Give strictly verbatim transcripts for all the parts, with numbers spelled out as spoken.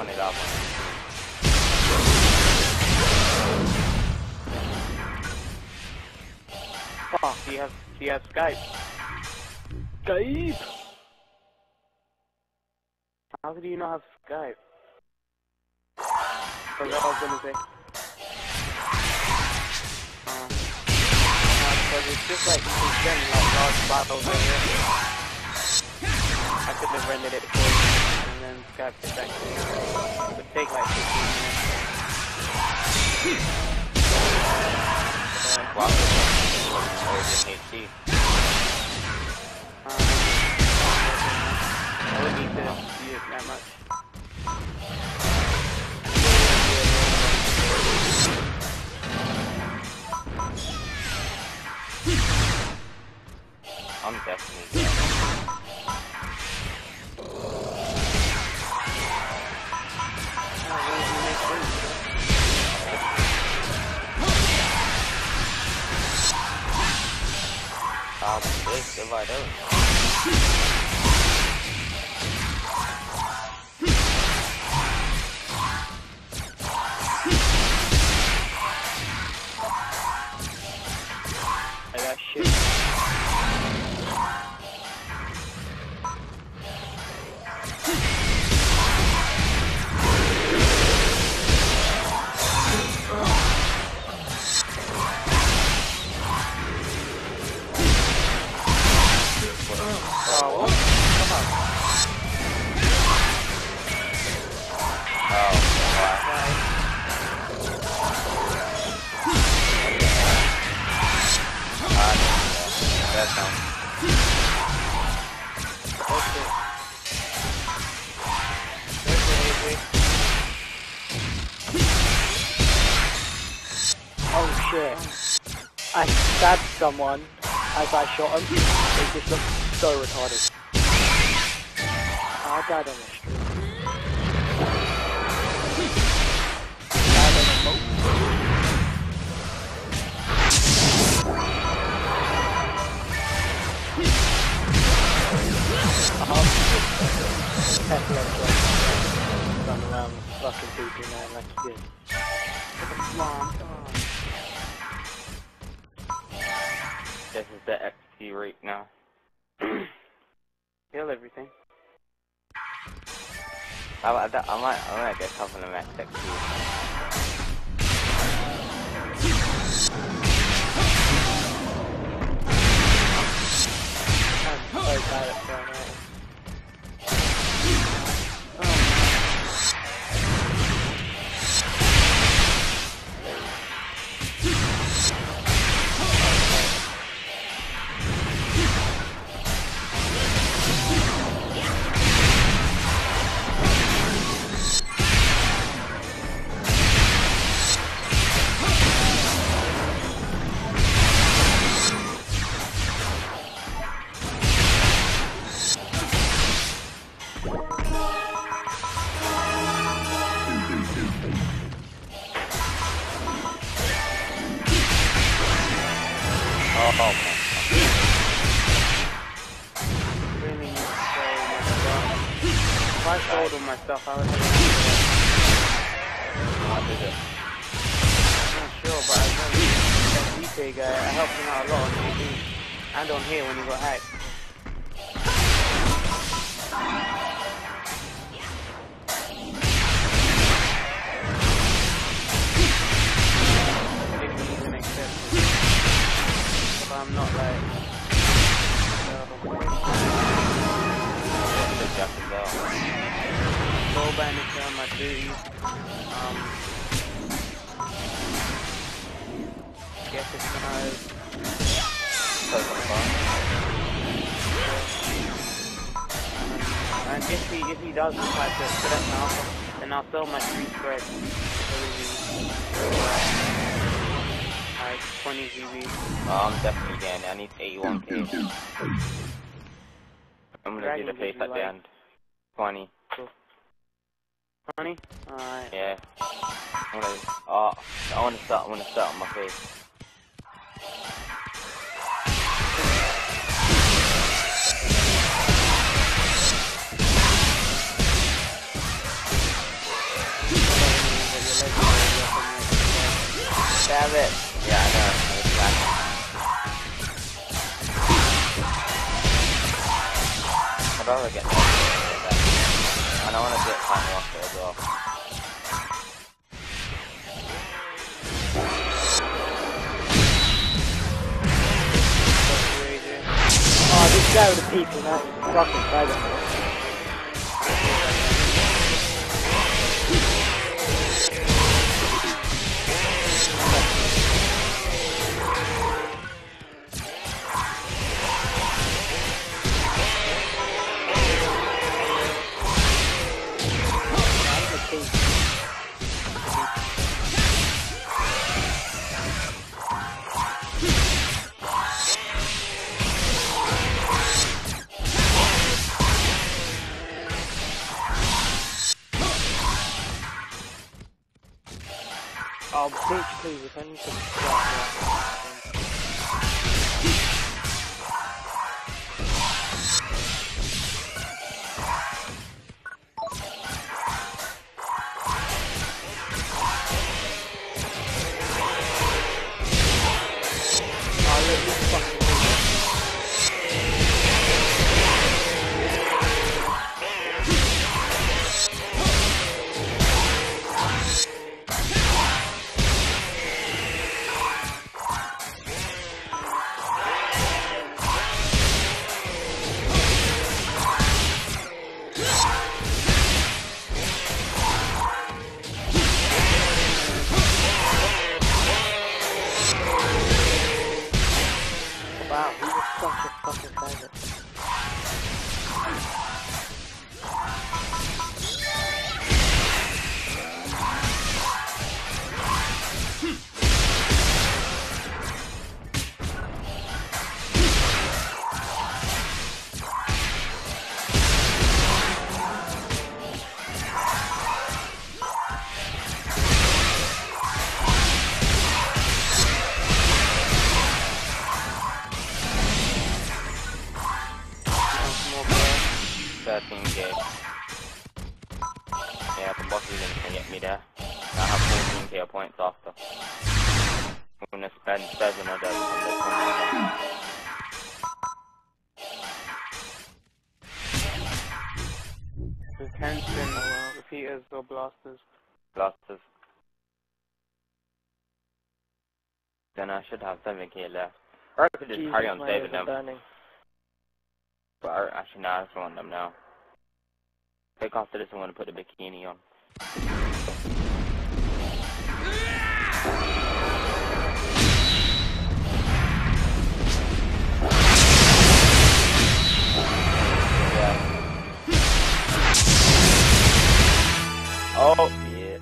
wanted that one. Oh, do you have, do you have Skype? Skype! How do you not have Skype? That's what I was gonna say. Uh, because it's just like, you can send like large battles over here. I could have rendered it for you, and then Skype it back to me. It would take like fifteen minutes. Uh, Wow. Origin H D. Um, I would need to use it that much. I'm definitely good. Um, this if I don't. I got shit. Oh shit. I stabbed someone as I shot him. They just looked so retarded. I died on the street. Died on the moat. Tesla run around fucking people now like he did. This is the X P rate now. Kill everything. I, I, I might, I might get a couple of max X P. I'm so bad at throwing out. Oh, man. Really need to sell my stuff. If I sold all my stuff, I would have I did it. I'm not sure, but I know that D K guy, I helped him out a lot on T V and on here when he got hacked. If he even accepts it. But I'm not like... Good job as well. Gold bandage on my duties. Um... Guess it's gonna... And if he if he does decide to select an alpha, then I'll sell my three spreads. Like twenty G B. Oh, I'm definitely getting it. I need eighty-one K. I'm gonna do the face at the end. twenty. Cool. twenty? Alright. Yeah. I'm gonna, oh, I wanna start, I wanna start on my face. Damn it. Yeah, I know. It's bad. I'd rather get that. And I want to get Tiny off it as well. Oh, this guy with the people now, he's fucking private. Oh, bitch, please, if I need to drop oh, look, this fucking wow, he was such a fucking private. thirteen K. Yeah, the boss isn't gonna get me there. I have fourteen K points after. I'm gonna spend seven of them on this one. The ten spin repeaters or blasters. Blasters. Then I should have seven K left. Or I could just Jesus, carry on my saving ears are them. burning. But I, actually, nah, I just want them now. Take after this, I'm gonna put the bikini on. Yeah. Oh, yeah.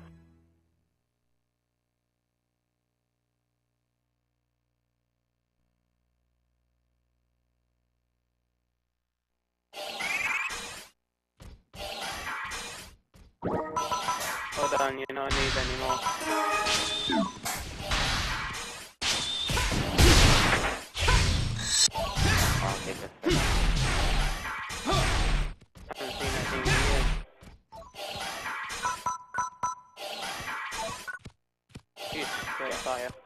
Hold on, you don't need any more. I'll take this. Haven't seen anything in years. Jeez, great fire.